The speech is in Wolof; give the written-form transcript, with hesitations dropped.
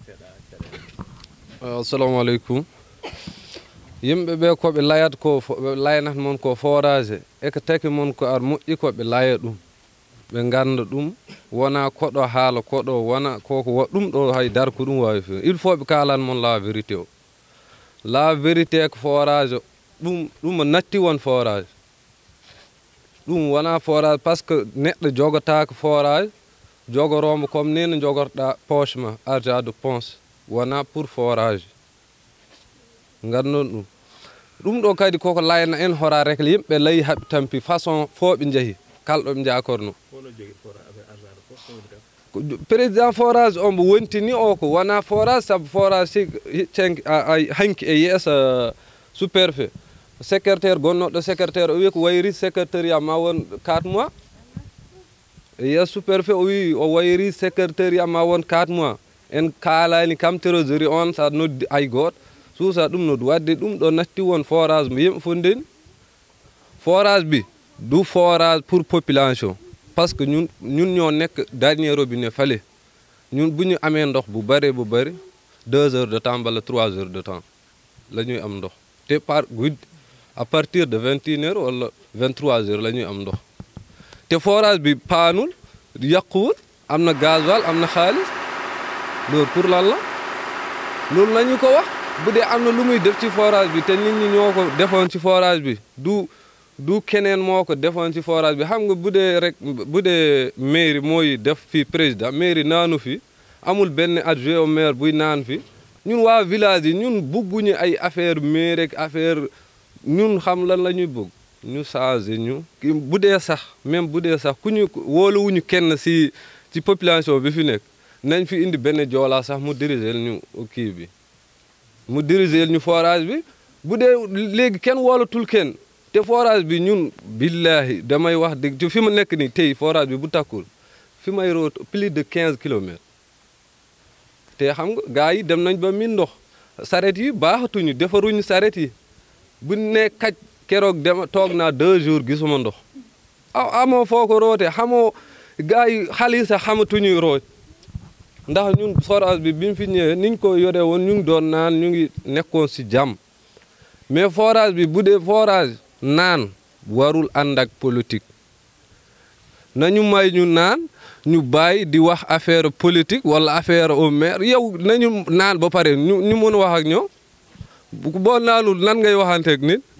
assalamu aleykum yimɓe ɓe koɓe layat ko ɓe layanat mon ko forage e ko taki mon ko ar moƴƴi koɓe laya ɗum ɓe ganda ɗum wona koɗo haala koɗo wona koko ɗum ɗo hay dar ko ɗum wawi fe il faut ɓe kalan mon la vérité o la vérité ko forage ɗum natti won forage ɗum wona forage par ce que neɗɗo jogotako forage jogoromo comme ni no jogorɗa poche ma argent de ponce wona pour forage gannon ɗum ɗo kadi koko layna en hora rekle yimɓe layi haɓe tampi façon fo ɓe jeehi kalɗo ɓe jakorno président forage o mbo wontini o ko wona forage saabu forage si hanki e yeesa superfet secrétaire gonnoɗo secrétaire o wi ko wayri secrétariat ma won 4 mois e yeeso superfet o wi o wayri secrétariat ma won 4 mois en kaalani kam trésorier on sa noddi hay goto suusa ɗum noddi wadde ɗum ɗo natti won forage mo yimɓe fof ndeni forage bi du forage pour population parce que ñun ñoo nekk dernier robinet fale ñun bu ñu amee ndox bu bari 2 heures de temps wala 3 heures de temps la ñuy am ndox te par guddi à partir de 21 heures wala 23 heures la ñuy am ndox te forage bi paanul yàquwul am na gasoil am na xaalis loolu pour lan la loolu la ñu ko wax bu dee am na lu muy def ci forage bi te nit ñi ñoo ko defoon ci forage bi du keneen moo ko defoon ci forage bi xam nga bu dee rek bu dee mairie mooy def fi président mairie naanu fi amul benn adjoint au maire buy naan fi ñun waa village yi ñun bugguñu ay affaire mairie ak affaire ñun xam lan la ñuy bëgg ñu changé ñu bu dee sax même bu dee sax ku ñu wóoluwuñu kenn ci population bi fi nekk nañ fi indi benn joolaa sax mu diriger ñu kii bi mu diriger ñu forage bi bu dee léegi kenn wóolatul kenn te forage bi ñun billahi damay wax dëgg ci fi ma nekk ni tey forage bi bu takkul fi may root plus de 15 kilomètres te xam nga gars yi dem nañ ba min ndox saret yi baaxatuñu defaruñu saret yi bu ne kaj keroog dem toog naa 2 jours gisuma ndox amoo foo ko roote xamoo gars yi xale yi sax xamatuñu rooj ndax ñun forage bi bi mu fi ñëwee niñ ko yore woon ñu ngi doon naan ñu ngi nekkoon si jàmm mais forage bi bu dee forage naan warul ànd ak politique nañu may ñu naan ñu bàyyi di wax affaire politique wala affaire au maire yow nañu naan ba pare ñu mën a wax ak ñoom boo naanul nan ngay waxanteeg nit